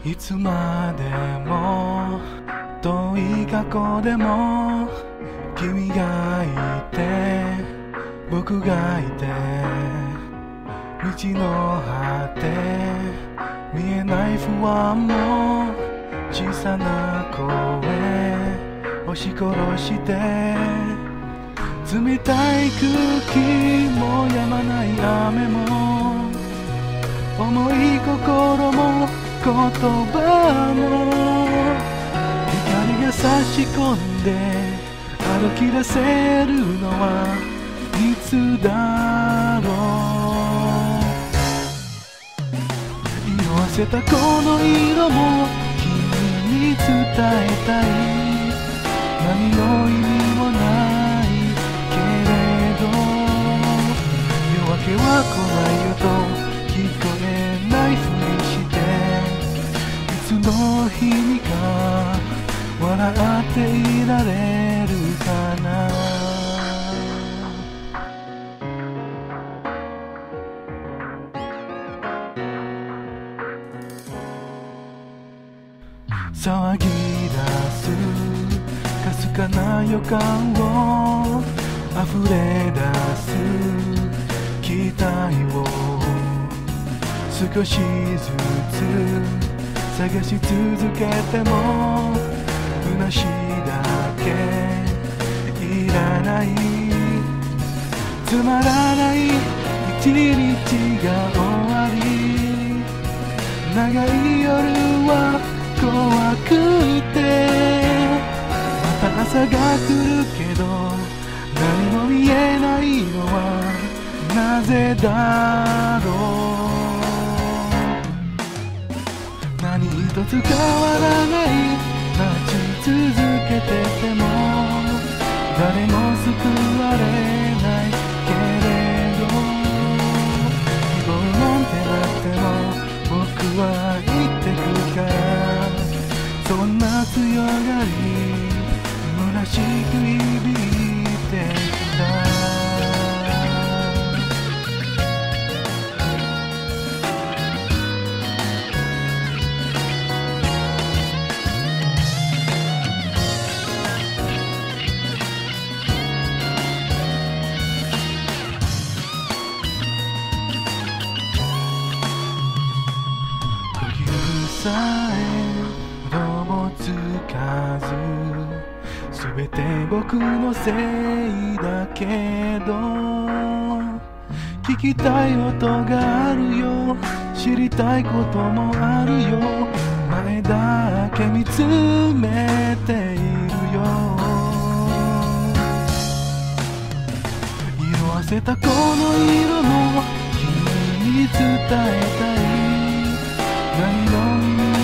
いつまでも遠い過去でも君がいて僕がいて道の果て見えない不安も小さな声押し殺して冷たい空気も止まない雨も重い心も言葉も光が差し込んで歩き出せるのはいつだろう色あせたこの色も君に伝えたい何の意味もないけれど夜明けは来ないよと聞こえないふりしていつの日にか笑っていられるかな騒ぎ出すかすかな予感を溢れ出す期待を少しずつ探し続けても虚しいだけいらないつまらない一日が終わり長い夜は怖くてまた朝が来るけど何も見えないのはなぜだろう何一つ変わらない待ち続けてても誰も救われないけれど希望なんてなくても僕は生きてくからそんな強がり虚しく響いてきたさえどうもつかずすべて僕のせいだけど聞きたい音があるよ知りたいこともあるよ前だけ見つめているよ色あせたこの色も君に伝えたい何の意味